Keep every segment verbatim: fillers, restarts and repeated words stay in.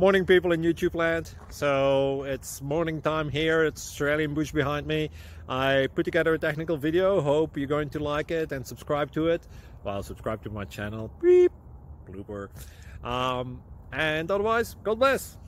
Morning, people in YouTube land. So it's morning time here. It's Australian bush behind me. I put together a technical video. Hope you're going to like it and subscribe to it. Well, subscribe to my channel. Beep, blooper. Um, and otherwise, God bless.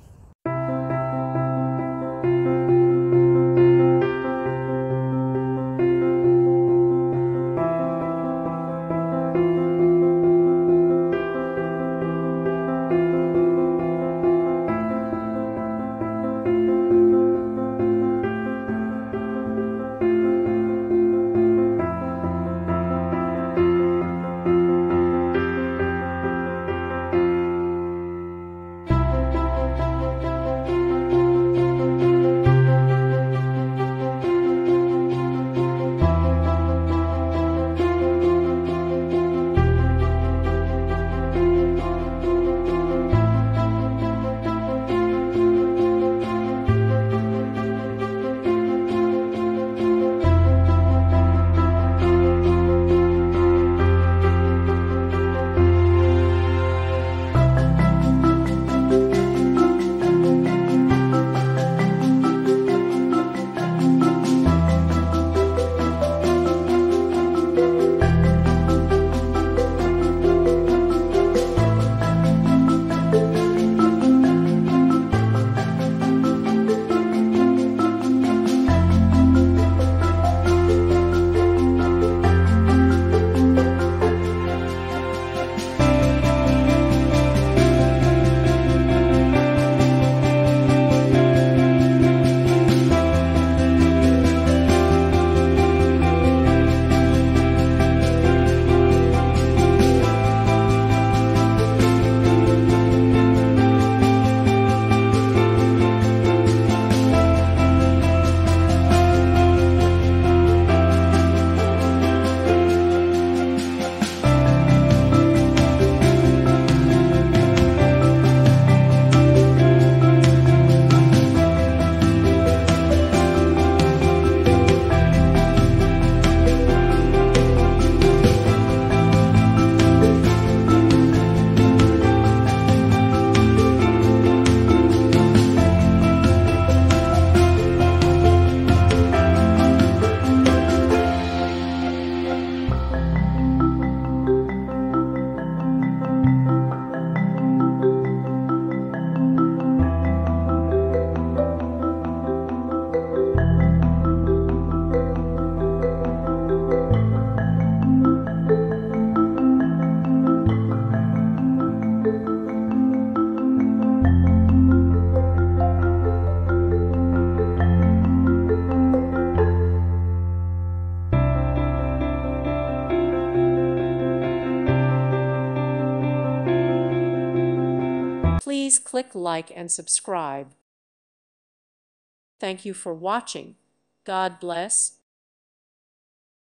Please click like and subscribe. Thank you for watching. God bless.